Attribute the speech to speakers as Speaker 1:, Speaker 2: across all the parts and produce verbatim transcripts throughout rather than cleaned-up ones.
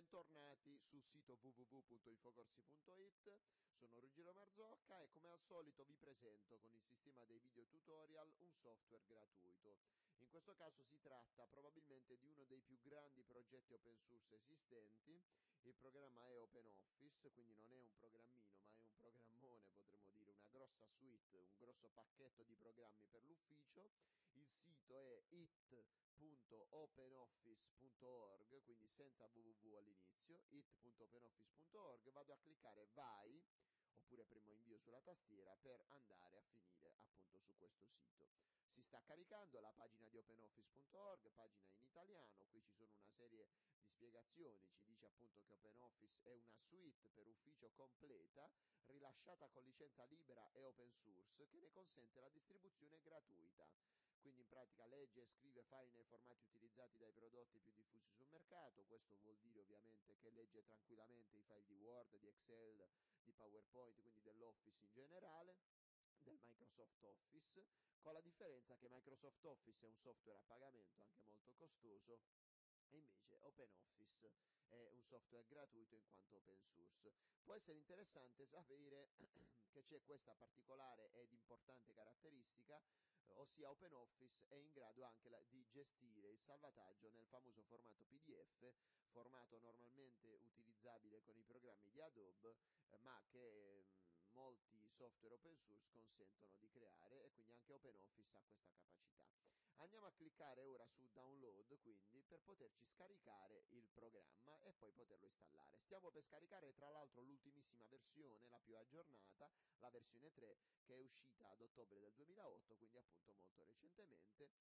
Speaker 1: Bentornati sul sito w w w punto infocorsi punto it, sono Ruggero Marzocca e come al solito vi presento con il sistema dei video tutorial un software gratuito. In questo caso si tratta probabilmente di uno dei più grandi progetti open source esistenti. Il programma è OpenOffice, quindi non è un programmino ma è un programmone, potremmo dire, una grossa suite, un grosso pacchetto di programmi per l'ufficio. Il sito è it punto openoffice punto org, quindi senza www all'inizio, it punto openoffice punto org, vado a cliccare vai, oppure premo invio sulla tastiera per andare a finire appunto su questo sito. Si sta caricando la pagina di openoffice punto org, pagina in italiano, qui ci sono una serie di spiegazioni, ci dice appunto che OpenOffice è una suite per ufficio completa, rilasciata con licenza libera e open source, che ne consente la distribuzione gratuita. Quindi in pratica legge e scrive file nei formati utilizzati dai prodotti più diffusi sul mercato. Questo vuol dire ovviamente che legge tranquillamente i file di Word, di Excel, di PowerPoint, quindi dell'Office in generale, del Microsoft Office, con la differenza che Microsoft Office è un software a pagamento anche molto costoso, e invece OpenOffice è un software gratuito in quanto open source. Può essere interessante sapere che c'è questa particolare ed importante caratteristica, ossia OpenOffice è in grado anche di gestire il salvataggio nel famoso formato P D F, formato normalmente utilizzabile con i programmi di Adobe, eh, ma che eh, molti software open source consentono di creare, e quindi anche OpenOffice ha questa capacità. Andiamo a cliccare ora su download, quindi, per poterci scaricare il programma e poi poterlo installare. Stiamo per scaricare tra l'altro l'ultimissima versione, la più aggiornata, la versione tre, che è uscita ad ottobre del duemilaotto, quindi appunto molto recentemente,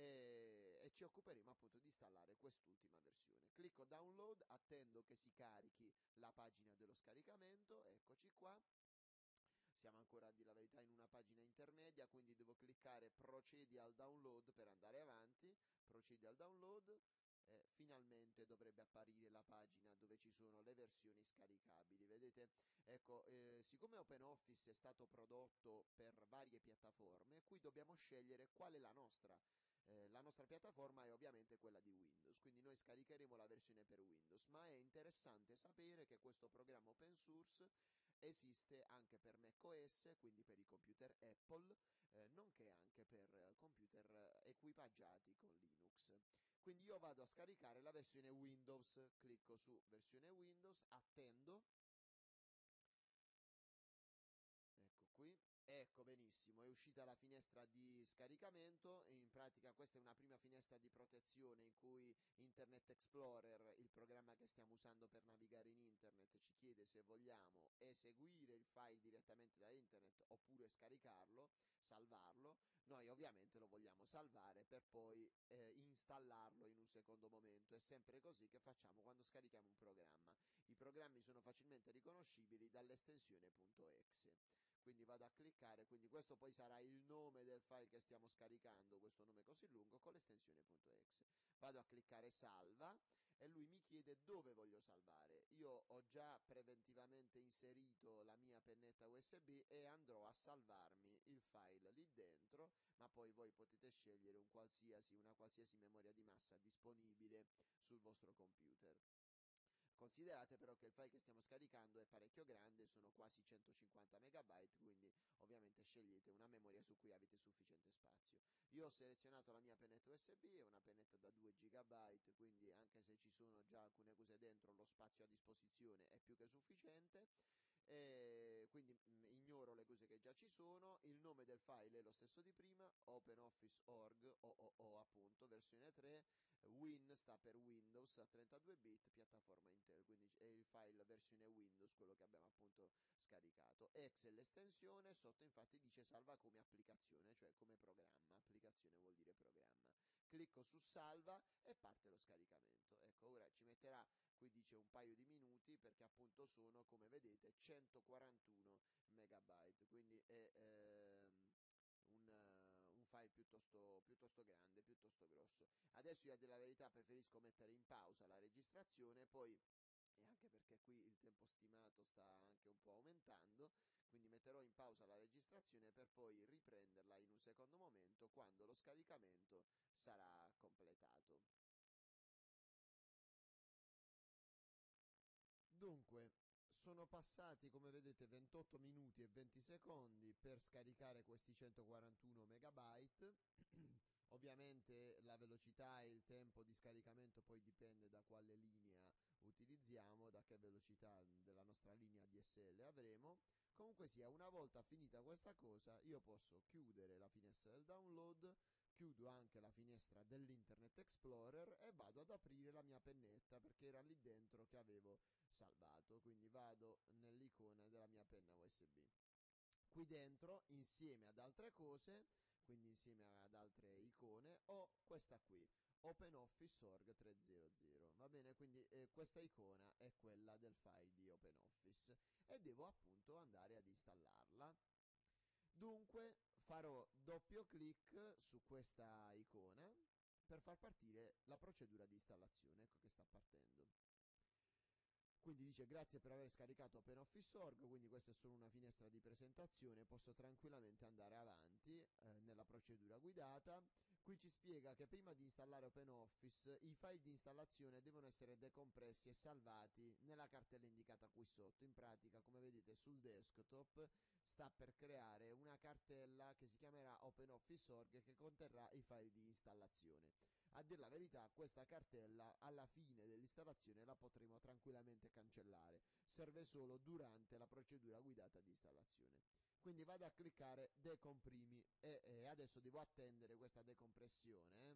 Speaker 1: e, e ci occuperemo appunto di installare quest'ultima versione. Clicco download, attendo che si carichi la pagina dello scaricamento, eccoci qua. Siamo ancora, a dire la verità, in una pagina intermedia, quindi devo cliccare procedi al download per andare avanti. Procedi al download. Eh, finalmente dovrebbe apparire la pagina dove ci sono le versioni scaricabili. Vedete? Ecco, eh, siccome OpenOffice è stato prodotto per varie piattaforme, qui dobbiamo scegliere qual è la nostra. Eh, la nostra piattaforma è ovviamente quella di Windows, quindi noi scaricheremo la versione per Windows, ma è interessante sapere che questo programma open source esiste anche per macOS, quindi per i computer Apple, eh, nonché anche per computer equipaggiati con Linux. Quindi io vado a scaricare la versione Windows, clicco su versione Windows, attendo, ecco qui. Ecco, benissimo, è uscita la finestra di scaricamento. In pratica questa è una prima finestra di protezione in cui Internet Explorer, il programma che stiamo usando per navigare in internet, ci chiede se vogliamo eseguire il file direttamente da internet oppure scaricarlo, salvarlo. Noi ovviamente lo vogliamo salvare per poi eh, installarlo in un secondo momento. È sempre così che facciamo quando scarichiamo un programma. I programmi sono facilmente riconoscibili dall'estensione .exe. Quindi vado a cliccare, quindi questo poi sarà il nome del file che stiamo scaricando, questo nome così lungo, con l'estensione .exe. Vado a cliccare salva e lui mi chiede dove voglio salvare. Io ho già preventivamente inserito la mia pennetta U S B e andrò a salvarmi il file lì dentro, ma poi voi potete scegliere un qualsiasi, una qualsiasi memoria di massa disponibile sul vostro computer. Considerate però che il file che stiamo scaricando è parecchio grande, sono quasi centocinquanta megabyte, quindi ovviamente scegliete una memoria su cui avete sufficiente spazio. Io ho selezionato la mia pennetta U S B, è una pennetta da due gigabyte, quindi anche se ci sono già alcune cose dentro, lo spazio a disposizione è più che sufficiente. E quindi mh, ignoro le cose che già ci sono. Il nome del file è lo stesso di prima, OpenOffice punto org, o o o appunto, versione tre, Win sta per Windows a trentadue bit, piattaforma Intel, quindi è il file versione Windows, quello che abbiamo appunto scaricato. Exe è l'estensione, sotto infatti dice salva come applicazione, cioè come programma, applicazione vuol dire programma. Clicco su salva e parte lo scaricamento. Ecco, ora ci metterà, qui dice un paio di minuti, perché appunto sono, come vedete, centoquarantuno megabyte, quindi è ehm, un, uh, un file piuttosto, piuttosto grande, piuttosto grosso. Adesso io, a dire la verità, preferisco mettere in pausa la registrazione, poi, e anche perché qui il tempo stimato sta anche un po' aumentando, quindi metterò in pausa la registrazione per poi riprenderla in un secondo momento quando lo scaricamento sarà completato. passati, come vedete, ventotto minuti e venti secondi per scaricare questi centoquarantuno megabyte. Ovviamente la velocità e il tempo di scaricamento poi dipende da quale linea utilizziamo, da che velocità della nostra linea D S L avremo. Comunque sia, una volta finita questa cosa, io posso chiudere la finestra del download, chiudo anche la finestra dell'Internet Explorer e vado ad aprire la mia pennetta, perché era lì dentro che avevo salvato. Quindi vado nell'icona della mia penna U S B. Qui dentro, insieme ad altre cose, quindi insieme ad altre icone, ho questa qui, OpenOffice.org trecento. Va bene, quindi eh, questa icona è quella del file di OpenOffice e devo appunto andare ad installarla. Dunque farò doppio clic su questa icona per far partire la procedura di installazione. Ecco che sta partendo. Quindi dice: grazie per aver scaricato OpenOffice.org, quindi questa è solo una finestra di presentazione, posso tranquillamente andare avanti eh, nella procedura guidata. Qui ci spiega che prima di installare OpenOffice i file di installazione devono essere decompressi e salvati nella cartella indicata qui sotto. In pratica, come vedete sul desktop sta per creare una cartella che si chiamerà OpenOffice.org, che conterrà i file di installazione. A dir la verità, questa cartella alla fine dell'installazione la potremo tranquillamente cancellare, serve solo durante la procedura guidata di installazione. Quindi vado a cliccare decomprimi e, e adesso devo attendere questa decompressione. Eh.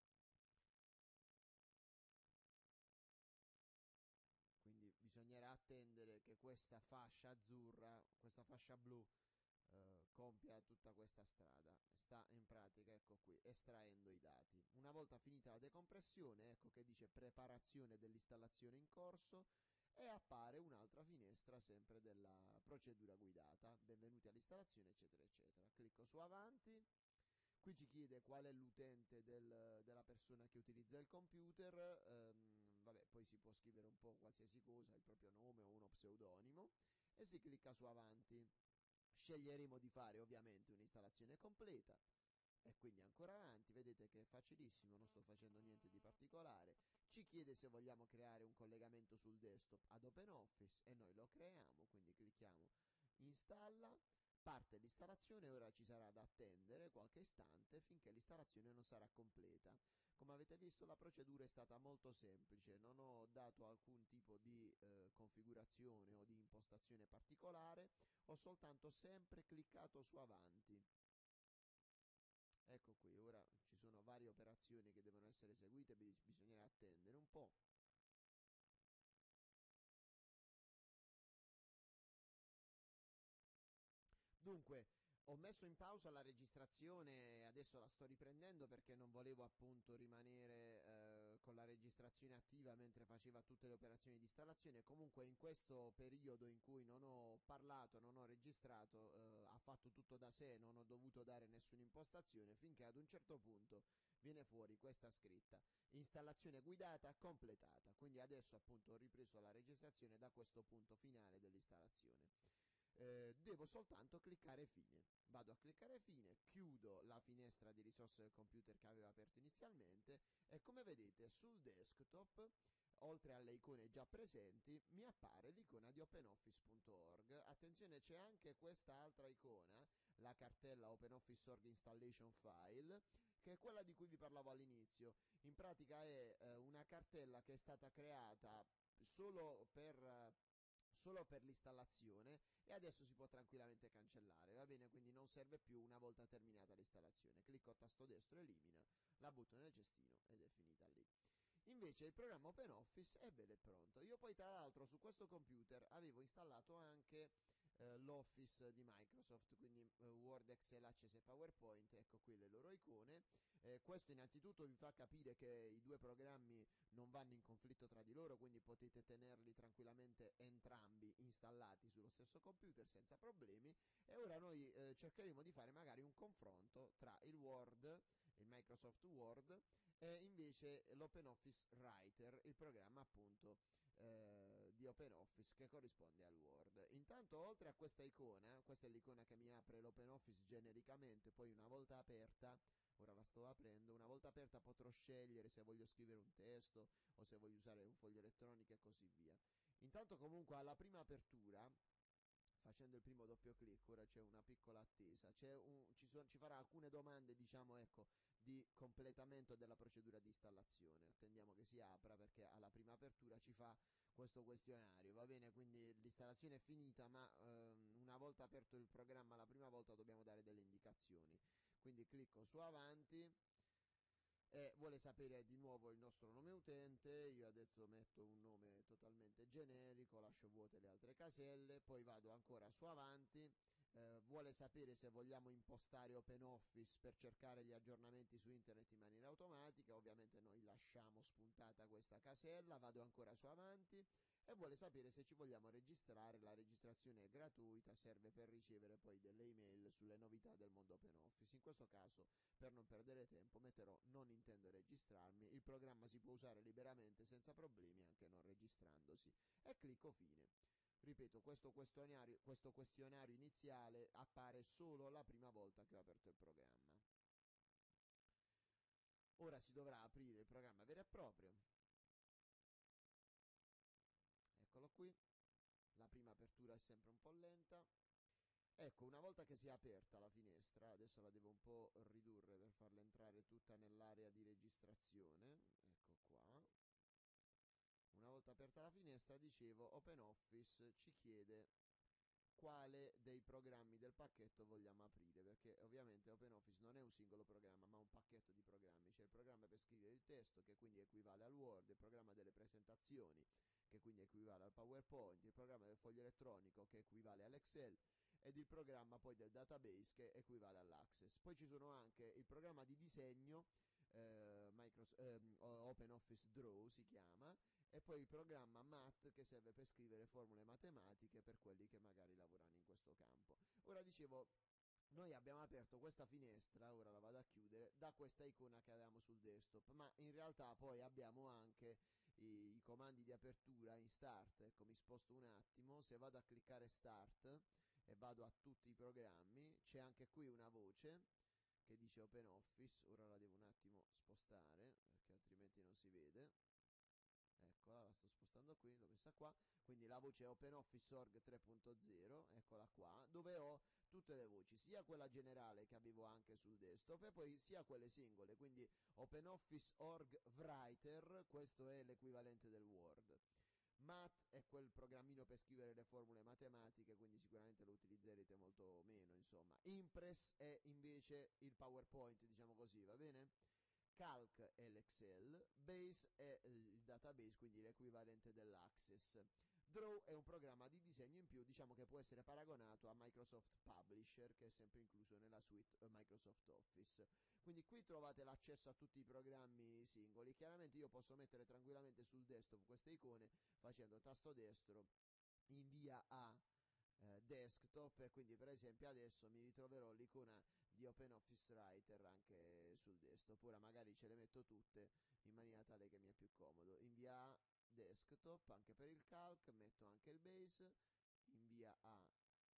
Speaker 1: Quindi bisognerà attendere che questa fascia azzurra, questa fascia blu, Uh, compia tutta questa strada. Sta in pratica, ecco qui, estraendo i dati. Una volta finita la decompressione, ecco che dice preparazione dell'installazione in corso e appare un'altra finestra sempre della procedura guidata, benvenuti all'installazione, eccetera eccetera. Clicco su avanti. Qui ci chiede qual è l'utente del, della persona che utilizza il computer. Um, vabbè, poi si può scrivere un po' qualsiasi cosa, il proprio nome o uno pseudonimo, e si clicca su avanti. Sceglieremo di fare ovviamente un'installazione completa e quindi ancora avanti. Vedete che è facilissimo, non sto facendo niente di particolare. Ci chiede se vogliamo creare un collegamento sul desktop ad OpenOffice e noi lo creiamo, quindi clicchiamo installa, parte l'installazione. Ora ci sarà da attendere qualche istante finché l'installazione non sarà completa. Come avete visto, la procedura è stata molto semplice, non ho dato alcun tipo di eh, configurazione o di impostazione particolare, ho soltanto sempre cliccato su avanti. Ecco qui, ora ci sono varie operazioni che devono essere eseguite, bisognerà attendere un po'. Dunque, ho messo in pausa la registrazione e adesso la sto riprendendo perché non volevo appunto rimanere eh, con la registrazione attiva mentre faceva tutte le operazioni di installazione. Comunque in questo periodo in cui non ho parlato, non ho registrato, eh, ha fatto tutto da sé, non ho dovuto dare nessuna impostazione finché ad un certo punto viene fuori questa scritta: installazione guidata completata. Quindi adesso appunto ho ripreso la registrazione da questo punto finale dell'installazione. Eh, devo soltanto cliccare fine. Vado a cliccare fine, chiudo la finestra di risorse del computer che avevo aperto inizialmente e come vedete sul desktop, oltre alle icone già presenti, mi appare l'icona di OpenOffice.org. Attenzione, c'è anche questa altra icona, la cartella OpenOffice.org Installation File, che è quella di cui vi parlavo all'inizio. In pratica è eh, una cartella che è stata creata solo per... solo per l'installazione e adesso si può tranquillamente cancellare, va bene? Quindi non serve più una volta terminata l'installazione. Clicco tasto destro, elimina, la butto nel cestino ed è finita lì. Invece il programma OpenOffice è bello e pronto. Io poi tra l'altro su questo computer avevo installato anche eh, l'Office di Microsoft, quindi eh, Word, Excel, Access e PowerPoint. Ecco qui le loro icone. Eh, questo innanzitutto vi fa capire che i due programmi non vanno in conflitto tra di loro, quindi potete tenerli tranquillamente entrambi installati sullo stesso computer senza problemi. E ora noi eh, cercheremo di fare magari un confronto tra il Word, il Microsoft Word, e invece l'OpenOffice Writer, il programma appunto eh, di OpenOffice che corrisponde al Word. Intanto, oltre a questa icona, questa è l'icona che mi apre l'OpenOffice genericamente, poi una volta aperta, ora la sto aprendo, una volta aperta potrò scegliere se voglio scrivere un testo o se voglio usare un foglio elettronico e così via. Intanto comunque alla prima apertura, facendo il primo doppio clic, ora c'è una piccola attesa, c'è un, ci, so, ci farà alcune domande, diciamo, ecco, di completamento della procedura di installazione. Attendiamo che si apra perché alla prima apertura ci fa questo questionario, va bene? Quindi l'installazione è finita, ma ehm, una volta aperto il programma la prima volta dobbiamo dare delle indicazioni. Quindi clicco su avanti e vuole sapere di nuovo il nostro nome utente. Io adesso metto un nome totalmente generico, lascio vuote le altre caselle, poi vado ancora su avanti. Eh, vuole sapere se vogliamo impostare OpenOffice per cercare gli aggiornamenti su internet in maniera automatica. Ovviamente noi lasciamo spuntata questa casella, vado ancora su avanti e vuole sapere se ci vogliamo registrare. La registrazione è gratuita, serve per ricevere poi delle email sulle novità del mondo OpenOffice. In questo caso, per non perdere tempo, metterò non intendo registrarmi. Il programma si può usare liberamente senza problemi anche non registrandosi e clicco fine. Ripeto, questo questionario, questo questionario iniziale appare solo la prima volta che ho aperto il programma. Ora si dovrà aprire il programma vero e proprio. Eccolo qui. La prima apertura è sempre un po' lenta. Ecco, una volta che si è aperta la finestra, adesso la devo un po' ridurre per farla entrare tutta nell'area di registrazione. Ecco qua. Una volta aperta la finestra, dicevo, OpenOffice ci chiede quale dei programmi del pacchetto vogliamo aprire, perché ovviamente OpenOffice non è un singolo programma ma un pacchetto di programmi. C'è il programma per scrivere il testo, che quindi equivale al Word, il programma delle presentazioni, che quindi equivale al PowerPoint, il programma del foglio elettronico, che equivale all'Excel, ed il programma poi del database, che equivale all'Access. Poi ci sono anche il programma di disegno, eh, Microsoft, eh, OpenOffice Draw si chiama, e poi il programma Math, che serve per scrivere formule matematiche per quelli che magari lavorano in questo campo. Ora dicevo, noi abbiamo aperto questa finestra, ora la vado a chiudere, da questa icona che avevamo sul desktop, ma in realtà poi abbiamo anche i, i comandi di apertura in Start. Ecco, mi sposto un attimo, se vado a cliccare Start e vado a tutti i programmi, c'è anche qui una voce che dice OpenOffice. Ora la devo un attimo spostare perché altrimenti non si vede. Eccola, la sto spostando qui, l'ho messa qua, quindi la voce è OpenOffice Org tre punto zero, eccola qua, dove ho tutte le voci, sia quella generale che avevo anche sul desktop e poi sia quelle singole, quindi OpenOffice Org Writer, questo è l'equivalente del Word. Math è quel programmino per scrivere le formule matematiche, quindi sicuramente lo utilizzerete molto meno, insomma. Impress è invece il PowerPoint, diciamo così, va bene? Calc è l'Excel, Base è il database, quindi l'equivalente dell'Access. Draw è un programma di disegno in più, diciamo che può essere paragonato a Microsoft Publisher, che è sempre incluso nella suite Microsoft Office. Quindi qui trovate l'accesso a tutti i programmi singoli. Chiaramente io posso mettere tranquillamente sul desktop queste icone facendo tasto destro, invia a eh, desktop, e quindi per esempio adesso mi ritroverò l'icona di OpenOffice Writer anche sul desktop. Ora magari ce le metto tutte in maniera tale che mi è più comodo. Invia a desktop anche per il calc, metto anche il base, invia a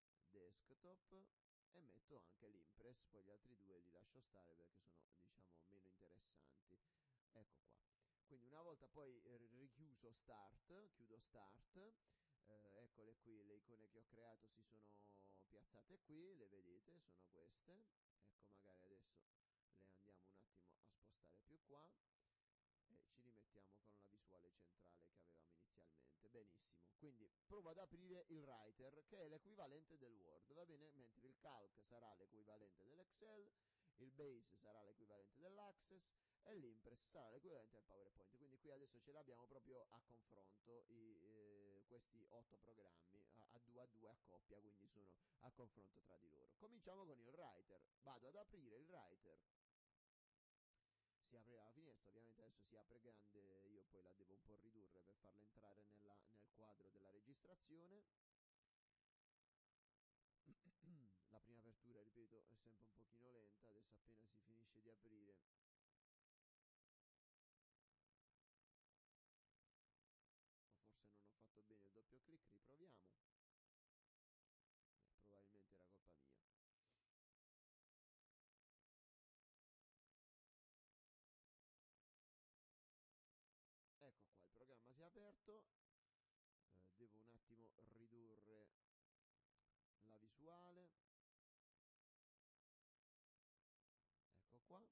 Speaker 1: desktop e metto anche l'impress, poi gli altri due li lascio stare perché sono, diciamo, meno interessanti. Ecco qua. Quindi una volta poi richiuso Start, chiudo Start, eh, eccole qui, le icone che ho creato si sono piazzate qui, le vedete, sono queste. Ecco, magari adesso le andiamo un attimo a spostare più qua e ci rimettiamo con la visuale centrale che avevamo inizialmente. Benissimo, quindi provo ad aprire il Writer, che è l'equivalente del Word, va bene? Mentre il Calc sarà l'equivalente dell'Excel, il Base sarà l'equivalente dell'Access e l'Impress sarà l'equivalente del PowerPoint. Quindi qui adesso ce l'abbiamo proprio a confronto i, eh, questi otto programmi a, a due a due a coppia, quindi sono a confronto tra di loro. Cominciamo con il Writer. Vado ad aprire il Writer. Si aprirà la finestra, ovviamente adesso si apre grande, io poi la devo un po' ridurre per farla entrare nella, nel quadro della registrazione. La prima apertura, ripeto, è sempre un pochino lenta, adesso appena si finisce di aprire o forse non ho fatto bene il doppio clic, riproviamo. Eh, probabilmente era colpa mia. Ecco qua, il programma si è aperto. Eh, attimo ridurre la visuale, ecco qua.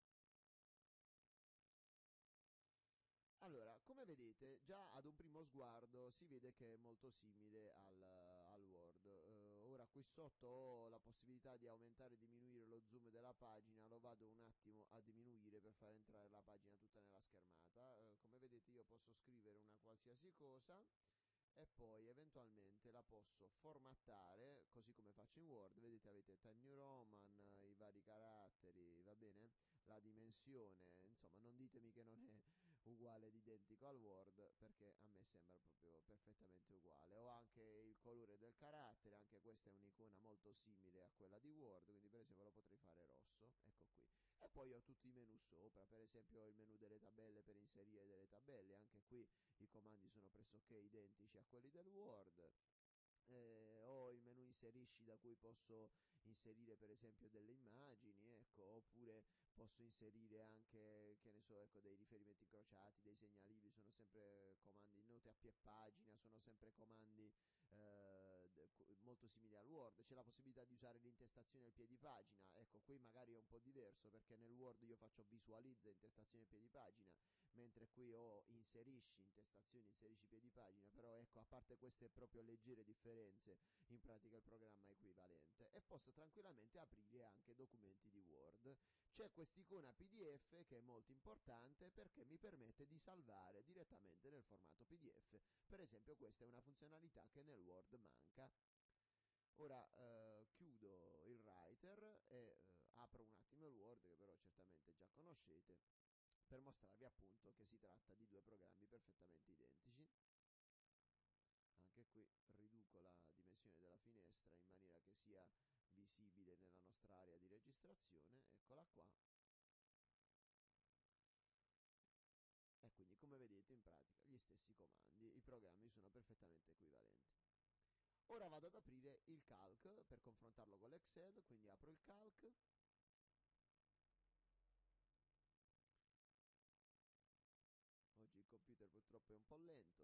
Speaker 1: Allora, come vedete, già ad un primo sguardo si vede che è molto simile al, al Word. Uh, ora qui sotto ho la possibilità di aumentare e diminuire lo zoom della pagina, lo vado un attimo a diminuire per far entrare la pagina tutta nella schermata. Uh, come vedete io posso scrivere una qualsiasi cosa e poi eventualmente la posso formattare così come faccio in Word. Vedete, avete Time New Roman, i vari caratteri, va bene? La dimensione, insomma non ditemi che non è uguale ed identico al Word, perché a me sembra proprio perfettamente uguale. Ho anche il colore del carattere, anche questa è un'icona molto simile a quella di Word, quindi per esempio lo potrei fare rosso, ecco qui. E poi ho tutti i menu sopra, per esempio ho il menu delle tabelle per inserire delle tabelle, anche qui i comandi sono pressoché identici a quelli del Word. Eh, ho il menu inserisci da cui posso inserire per esempio delle immagini, ecco, oppure posso inserire anche, che ne so, ecco, dei riferimenti incrociati, dei segnalibri, sono sempre comandi, note a piè pagina, sono sempre comandi eh, molto simili al Word. C'è la possibilità di usare l'intestazione al piedi pagina, ecco, qui magari è un po' diverso perché nel Word io faccio visualizza intestazione al piedi pagina, mentre qui ho inserisci intestazione, inserisci piedi pagina, però ecco, a parte queste proprio leggere differenze, in pratica il programma è equivalente e posso tranquillamente aprire anche documenti di Word. C'è quest'icona P D F che è molto importante perché mi permette di salvare direttamente nel formato P D F. Per esempio questa è una funzionalità che nel Word manca. Ora eh, chiudo il Writer e eh, apro un attimo il Word, che però certamente già conoscete, per mostrarvi appunto che si tratta di due programmi perfettamente identici. Anche qui riduco la dimensione della finestra in maniera che sia visibile nella nostra area di registrazione, eccola qua. E quindi come vedete in pratica gli stessi comandi, i programmi sono perfettamente equivalenti. Ora vado ad aprire il Calc per confrontarlo con l'Excel, quindi apro il Calc. Oggi il computer purtroppo è un po' lento.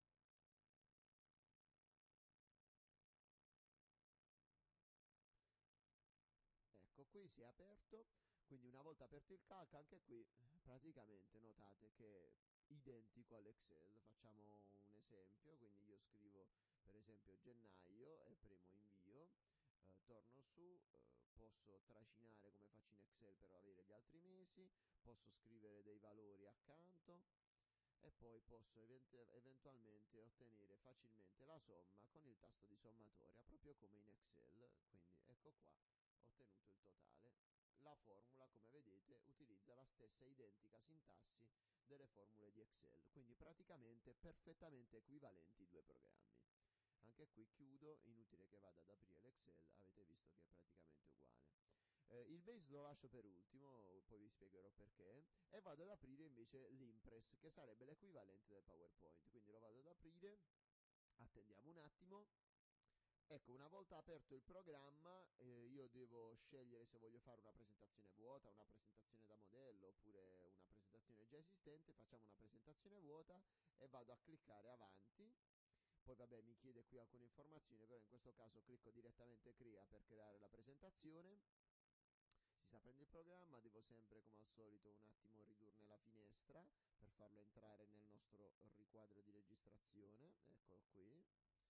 Speaker 1: Ecco, qui si è aperto, quindi una volta aperto il calc, anche qui praticamente notate che è identico all'Excel. Facciamo un esempio, quindi io scrivo per esempio gennaio e premo invio, eh, torno su, eh, posso tracinare come faccio in Excel per avere gli altri mesi, posso scrivere dei valori accanto e poi posso event eventualmente ottenere facilmente la somma con il tasto di sommatoria, proprio come in Excel. Quindi ecco qua, ho ottenuto il totale. La formula, come vedete, utilizza la stessa identica sintassi delle formule di Excel, quindi praticamente perfettamente equivalenti i due programmi. Anche qui chiudo, inutile che vada ad aprire l'Excel, avete visto che è praticamente uguale. Eh, il base lo lascio per ultimo, poi vi spiegherò perché, e vado ad aprire invece l'Impress, che sarebbe l'equivalente del PowerPoint. Quindi lo vado ad aprire, attendiamo un attimo. Ecco, una volta aperto il programma, eh, io devo scegliere se voglio fare una presentazione vuota, una presentazione da modello, oppure una presentazione già esistente. Facciamo una presentazione vuota e vado a cliccare avanti. Poi vabbè, mi chiede qui alcune informazioni, però in questo caso clicco direttamente crea per creare la presentazione. Si sta prendendo il programma, devo sempre come al solito un attimo ridurne la finestra per farlo entrare nel nostro riquadro di registrazione. Eccolo qui.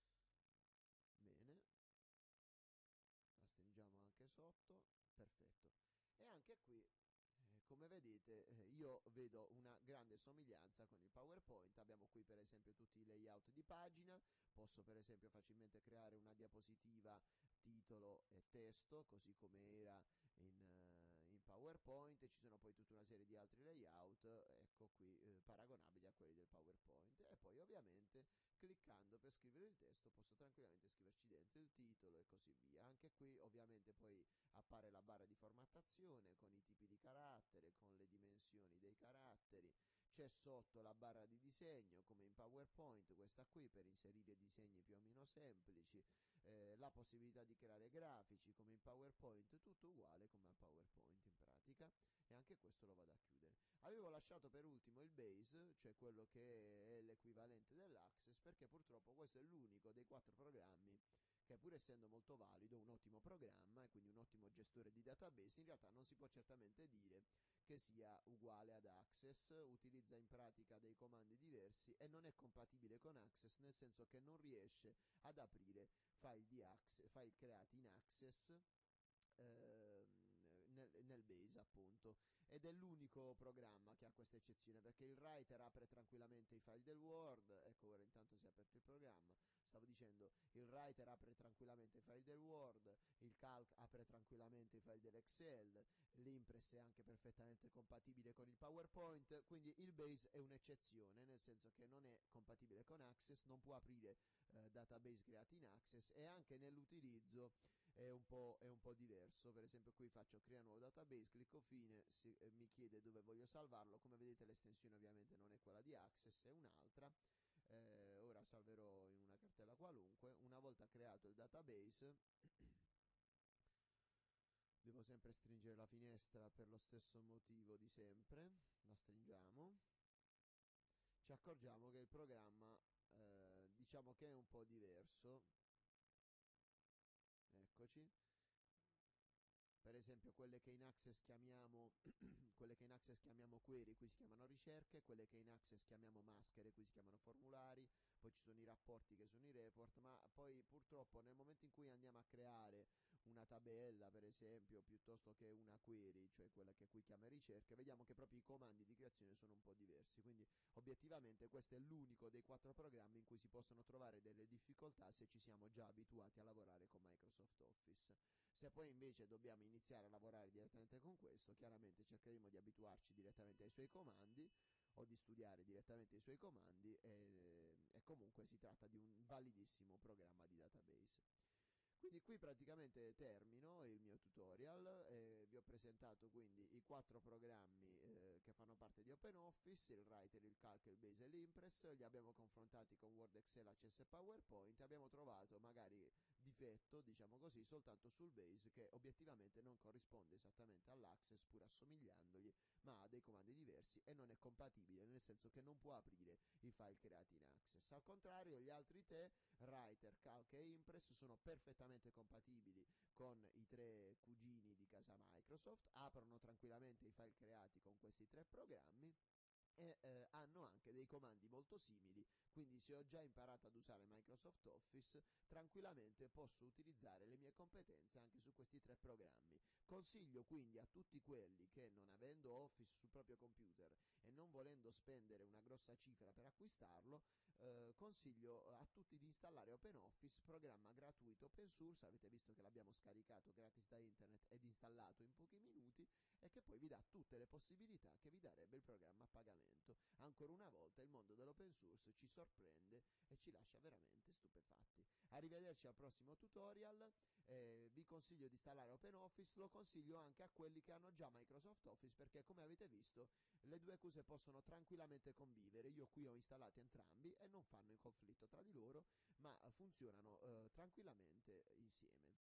Speaker 1: Bene, la stringiamo anche sotto, perfetto. E anche qui, eh, come vedete, eh, io vedo una grande somiglianza con il PowerPoint. Abbiamo qui per esempio tutti i layout di pagina, posso per esempio facilmente creare una diapositiva, titolo e testo, così come era in, uh, in PowerPoint. Ci sono poi tutta una serie di altri layout, ecco qui, eh, paragonabili a quelli del PowerPoint. E poi ovviamente cliccando per scrivere il testo posso tranquillamente scriverci dentro il titolo e così via. Anche qui ovviamente poi appare la barra di formattazione con i tipi di carattere, con le dimensioni dei caratteri. C'è sotto la barra di disegno come in PowerPoint, questa qui per inserire disegni più o meno semplici, eh, la possibilità di creare grafici come in PowerPoint, tutto uguale come a PowerPoint in pratica. ricerca, e anche questo lo vado a chiudere. Avevo lasciato per ultimo il Base, cioè quello che è l'equivalente dell'Access, perché purtroppo questo è l'unico dei quattro programmi che, pur essendo molto valido, un ottimo programma e quindi un ottimo gestore di database, in realtà non si può certamente dire che sia uguale ad Access, utilizza in pratica dei comandi diversi e non è compatibile con Access, nel senso che non riesce ad aprire file, di Access, file creati in Access eh, nel, nel Base, appunto, ed è l'unico programma che ha questa eccezione, perché il writer apre tranquillamente i file del Word. Ecco, ora intanto si è aperto il programma. Stavo dicendo, il writer apre tranquillamente i file del Word, il calc apre tranquillamente i file dell'Excel, l'Impress è anche perfettamente compatibile con il PowerPoint, quindi il Base è un'eccezione, nel senso che non è compatibile con Access, non può aprire eh, database creati in Access, e anche nell'utilizzo è un po', è un po' diverso. Per esempio qui faccio crea nuovo database, clicco fine, si, eh, mi chiede dove voglio salvarlo. Come vedete l'estensione ovviamente non è quella di Access, è un'altra. Eh, ora salverò in una cartella qualunque. Una volta creato il database devo sempre stringere la finestra per lo stesso motivo di sempre, la stringiamo, ci accorgiamo che il programma eh, diciamo che è un po' diverso. Eccoci. Per esempio quelle che in Access chiamiamo quelle che in Access chiamiamo query, qui si chiamano ricerche, quelle che in Access chiamiamo maschere, qui si chiamano formulari, poi ci sono i rapporti che sono i report, ma poi purtroppo nel momento in cui andiamo a creare una tabella, per esempio, piuttosto che una query, cioè quella che qui chiama ricerche, vediamo che proprio i comandi di creazione sono un po' diversi, quindi obiettivamente questo è l'unico dei quattro programmi in cui si possono trovare delle difficoltà se ci siamo già abituati a lavorare con Microsoft Office. Se poi invece dobbiamo iniziare a lavorare direttamente con questo, chiaramente cercheremo di abituarci direttamente ai suoi comandi o di studiare direttamente i suoi comandi, e, e comunque si tratta di un validissimo programma di database. Quindi qui praticamente termino il mio tutorial, eh, vi ho presentato quindi i quattro programmi eh, che fanno parte di OpenOffice, il Writer, il Calc, il Base e l'Impress, li abbiamo confrontati con Word, Excel, Access e PowerPoint, abbiamo trovato magari difetto, diciamo così, soltanto sul Base, che obiettivamente non corrisponde esattamente all'Access pur assomigliandogli, ma ha dei comandi diversi e non è compatibile, nel senso che non può aprire i file creati in Access. Al contrario, gli altri tre, Writer, Calc e Impress, sono perfettamente compatibili con i tre cugini di casa Microsoft, aprono tranquillamente i file creati con questi tre programmi e eh, hanno anche dei comandi molto simili, quindi se ho già imparato ad usare Microsoft Office, tranquillamente posso utilizzare le mie competenze anche su questi tre programmi. Consiglio quindi a tutti quelli che, non avendo Office sul proprio computer e non volendo spendere una grossa cifra per acquistarlo, eh, consiglio a tutti di installare OpenOffice, programma gratuito open source, avete visto che l'abbiamo scaricato gratis da internet ed installato in pochi minuti, e che poi vi dà tutte le possibilità che vi darebbe il programma a pagamento. Ancora una volta il mondo dell'open source ci sorprende e ci lascia veramente stupefatti. Arrivederci al prossimo tutorial, eh, vi consiglio di installare OpenOffice, lo consiglio anche a quelli che hanno già Microsoft Office, perché come avete visto le due cose possono tranquillamente convivere. Io qui ho installati entrambi e non fanno in conflitto tra di loro, ma funzionano eh, tranquillamente insieme.